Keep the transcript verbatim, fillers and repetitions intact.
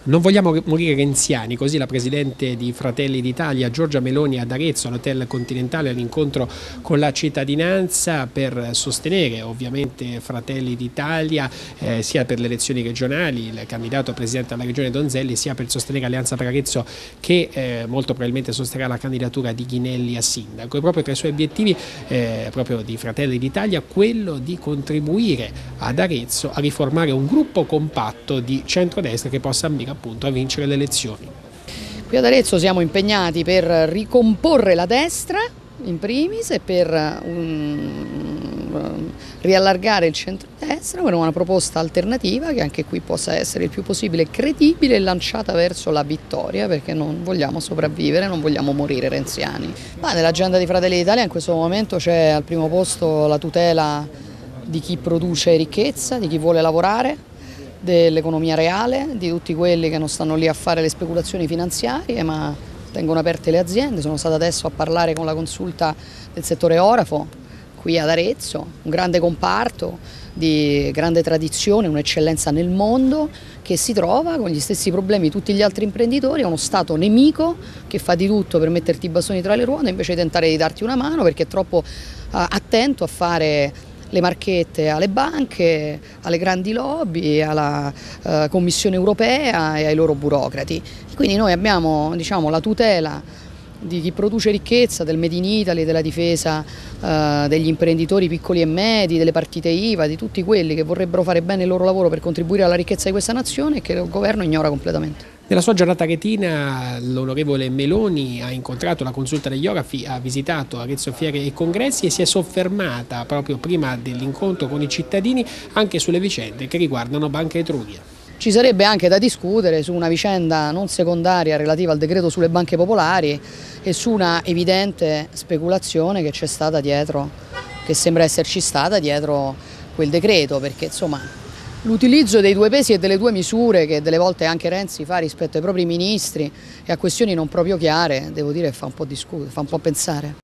Non vogliamo morire renziani, così la Presidente di Fratelli d'Italia Giorgia Meloni ad Arezzo, all'Hotel Continentale, all'incontro con la cittadinanza per sostenere ovviamente Fratelli d'Italia eh, sia per le elezioni regionali, il candidato a Presidente della Regione Donzelli, sia per sostenere Alleanza per Arezzo che eh, molto probabilmente sosterrà la candidatura di Ghinelli a sindaco. E proprio tra i suoi obiettivi eh, proprio di Fratelli d'Italia quello di contribuire ad Arezzo a riformare un gruppo compatto di centrodestra che possa ambire appunto a vincere le elezioni. Qui ad Arezzo siamo impegnati per ricomporre la destra in primis e per um, riallargare il centrodestra con una proposta alternativa che anche qui possa essere il più possibile credibile e lanciata verso la vittoria, perché non vogliamo sopravvivere, non vogliamo morire renziani. Ma nell'agenda di Fratelli d'Italia in questo momento c'è al primo posto la tutela di chi produce ricchezza, di chi vuole lavorare, dell'economia reale, di tutti quelli che non stanno lì a fare le speculazioni finanziarie ma tengono aperte le aziende. Sono stata adesso a parlare con la consulta del settore orafo qui ad Arezzo, un grande comparto di grande tradizione, un'eccellenza nel mondo che si trova con gli stessi problemi di tutti gli altri imprenditori, è uno Stato nemico che fa di tutto per metterti i bastoni tra le ruote invece di tentare di darti una mano perché è troppo uh, attento a fare le marchette alle banche, alle grandi lobby, alla uh, Commissione europea e ai loro burocrati. Quindi noi abbiamo, diciamo, la tutela di chi produce ricchezza, del Made in Italy, della difesa uh, degli imprenditori piccoli e medi, delle partite I V A, di tutti quelli che vorrebbero fare bene il loro lavoro per contribuire alla ricchezza di questa nazione e che il governo ignora completamente. Nella sua giornata aretina l'onorevole Meloni ha incontrato la consulta degli orafi, ha visitato Arezzo Fiere e Congressi e si è soffermata proprio prima dell'incontro con i cittadini anche sulle vicende che riguardano Banca Etruria. Ci sarebbe anche da discutere su una vicenda non secondaria relativa al decreto sulle banche popolari e su una evidente speculazione che c'è stata dietro, che sembra esserci stata dietro quel decreto, perché insomma l'utilizzo dei due pesi e delle due misure che delle volte anche Renzi fa rispetto ai propri ministri e a questioni non proprio chiare, devo dire fa un po' discutere, fa un po' pensare.